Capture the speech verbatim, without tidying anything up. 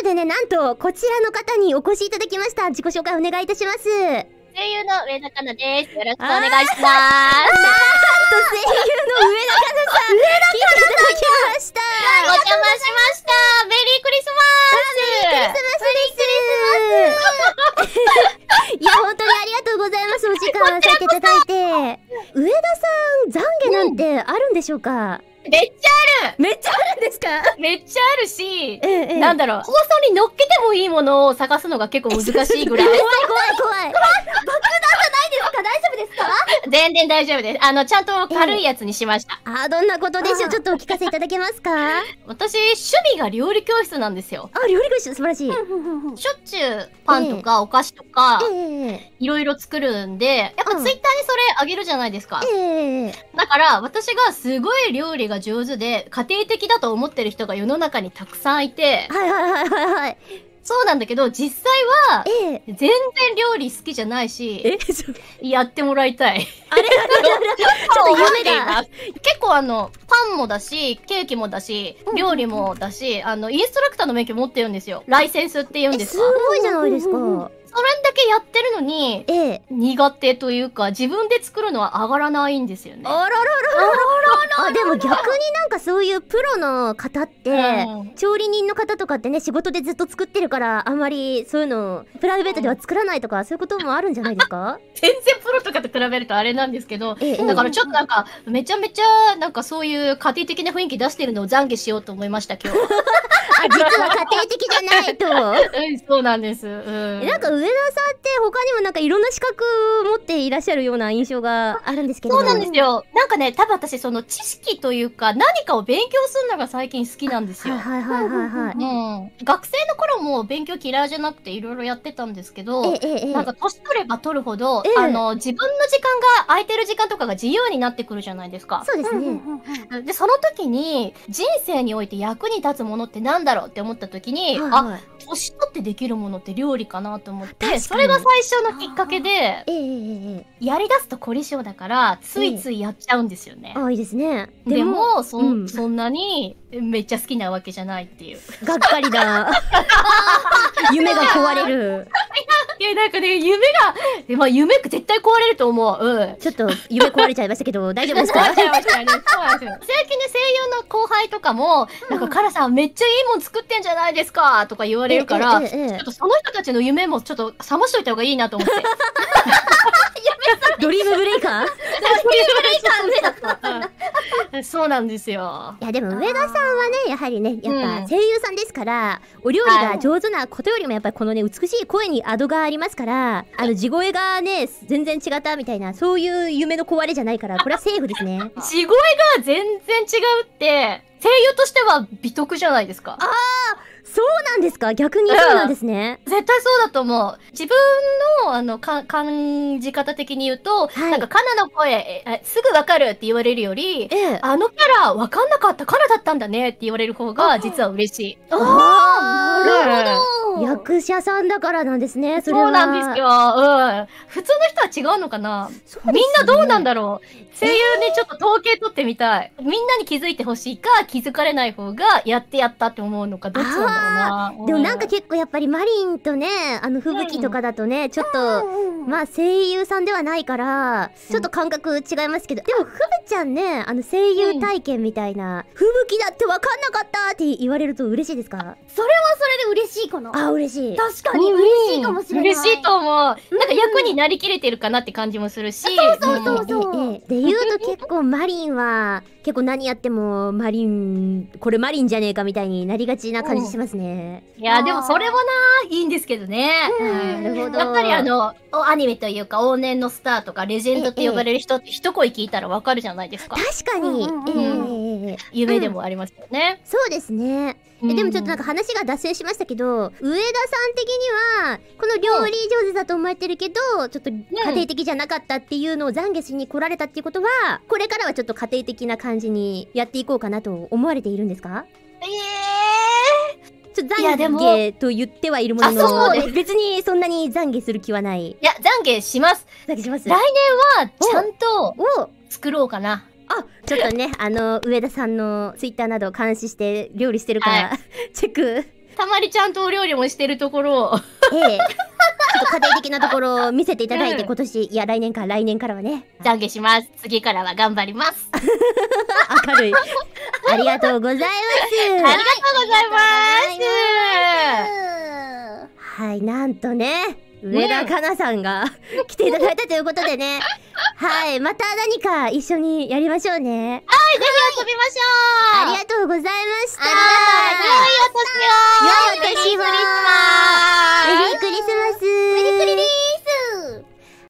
でね、なんとこちらの方にお越しいただきました。自己紹介お願いいたします。 声優の上田香奈です。よろしくお願いします。なんと声優の上田香奈さん、 上田香奈さん、来ていただきました。 お邪魔しました。メリークリスマス。 メリークリスマスです。いや、本当にありがとうございます。お時間を割いていただいて。上田さん、懺悔なんてあるんでしょうか？ めっちゃある。 めっちゃあるんですか？ めっちゃあるし、 ええ、 なんだろう、放送に乗っけてもいいものを探すのが結構難しいぐらい。 怖い怖い怖い。爆弾じゃないですか？大丈夫ですか？ 全然大丈夫です。あの、ちゃんと軽いやつにしました。 ええ、あ、どんなことでしょう？ちょっとお聞かせいただけますか？ 私、趣味が料理教室なんですよ。 あ、料理教室素晴らしい。 しょっちゅうパンとかお菓子とか、 ええ、 いろいろ作るんで、やっぱツイッターにそれあげるじゃないですか。 ええ、 だから、私がすごい料理が上手で、家庭的だと思ってる人が世の中にたくさんいて、 はいはいはいはいはい。 そうなんだけど、実際は、 ええ、 全然料理好きじゃないし、 え、 やってもらいたい。 あれあれあれちょっと夢が。 結構あの、パンもだし、ケーキもだし、料理もだし、あの、インストラクターの免許持ってるんですよ。ライセンスって言うんですか？ すごいじゃないですか。 それだけやってるのに、 ええ、 苦手というか、自分で作るのは上がらないんですよね。 あららららら。あ、でも逆になんかそういうプロの方って、 うん、 調理人の方とかってね、仕事でずっと作ってるから、あんまりそういうの、プライベートでは作らないとか、そういうこともあるんじゃないですか？ 全然プロとかと比べるとあれなんですけど、 ええ、 だからちょっとなんか、めちゃめちゃ、なんかそういう家庭的な雰囲気出してるのを懺悔しようと思いました、今日。 あ、実は家庭的じゃないと。 うん、そうなんです。うん。 なんか上田さんって他にもなんかいろんな資格持っていらっしゃるような印象があるんですけど。 そうなんですよ。なんかね、多分私その知識というか何かを勉強するのが最近好きなんですよ。 はいはいはいはいはい。 うん。学生の頃も勉強嫌いじゃなくていろいろやってたんですけど、 ええええ、 なんか年取れば取るほど、 ええ、 あの、自分の時間が、空いてる時間とかが自由になってくるじゃないですか。 そうですね。 で、その時に人生において役に立つものってなんだろうって思った時に、 はいはい、 あ、年取ってできるものって料理かなと思って、それが最初のきっかけで、 ええええ、 やり出すと凝り性だから、ついついやっちゃうんですよね。 ああ、いいですね。 でも、そ、 うん、 そんなにめっちゃ好きなわけじゃないっていう。 がっかりだ。夢が壊れる。 いや、なんかね、夢が、まあ夢絶対壊れると思う。うん。 ちょっと夢壊れちゃいましたけど、大丈夫ですか？ 壊れちゃいましたね。そうなんですよ。最近ね、声優の後輩とかも、なんか、カラさんめっちゃいいもん作ってんじゃないですかとか言われるから、ちょっとその人たちの夢もちょっと冷ましといた方がいいなと思って。 ドリームブレイカー？ ドリームブレイカー上だった。そうなんですよ。 いやでも上田さんはね、やはりね、やっぱ声優さんですから、お料理が上手なことよりもやっぱりこのね、美しい声にアドがありますから、あの地声がね、全然違ったみたいな、そういう夢の壊れじゃないから、これはセーフですね。 地声が全然違うって、声優としては美徳じゃないですか。 ああ、そうなんですか？逆にそうなんですね。 絶対そうだと思う。自分の、あの、か、感じ方的に言うと、はい、なんか、カナの声、え、すぐわかるって言われるより、ええ、あのキャラわかんなかった、カナだったんだねって言われる方が、実は嬉しい。 ああ、なるほど。役者さんだからなんですね、それは。 そうなんですよ。うん。普通の人は違うのかな、ね、みんなどうなんだろう。声優でちょっと統計取ってみたい。みんなに気づいてほしいか、気づかれない方が、やってやったって思うのか、どっちなんだろうな。 でもなんか結構やっぱりマリンとね、あの吹雪とかだとね、うん、ちょっと、まあ声優さんではないから、ちょっと感覚違いますけど、でもふぶちゃんね、あの声優体験みたいな、吹雪だってわかんなかったって言われると嬉しいですか？ それはそれで嬉しいかな。 あ、嬉しい。 確かに嬉しいかもしれない。 嬉しいと思う。なんか役になりきれてるかなって感じもするし。 そうそうそうそう。 で言うと結構マリンは、結構何やってもマリン、これマリンじゃねえかみたいになりがちな感じしますね。 いや、でもそれもな、いいんですけどね。 なるほど。 やっぱりあの、アニメというか往年のスターとかレジェンドって呼ばれる人って一声聞いたらわかるじゃないですか。 確かに。 夢でもありますよね。そうですね。でもちょっとなんか話が脱線しましたけど、上田さん的には、この料理上手だと思われてるけど、ちょっと家庭的じゃなかったっていうのを懺悔しに来られたっていうことは、これからはちょっと家庭的な感じにやっていこうかなと思われているんですか？ ええー。ちょっと懺悔と言ってはいるものの、別にそんなに懺悔する気はない。 いや、懺悔します。 懺悔します。 来年はちゃんと作ろうかな。 あ、ちょっとね、あの、上田さんのツイッターなどを監視して料理してるから、はい、チェックたまりちゃんとお料理もしてるところを。 ええ。ちょっと家庭的なところを見せていただいて、うん、今年、いや、来年か、来年からはね。 懺悔します。次からは頑張ります。 明るい。ありがとうございます。ありがとうございます。はい、なんとね、上田かなさんが来ていただいたということでね。はい、また何か一緒にやりましょうね。 はい、ぜひ遊びましょう。 ありがとうございました。 ありがとうございました。良いお年を。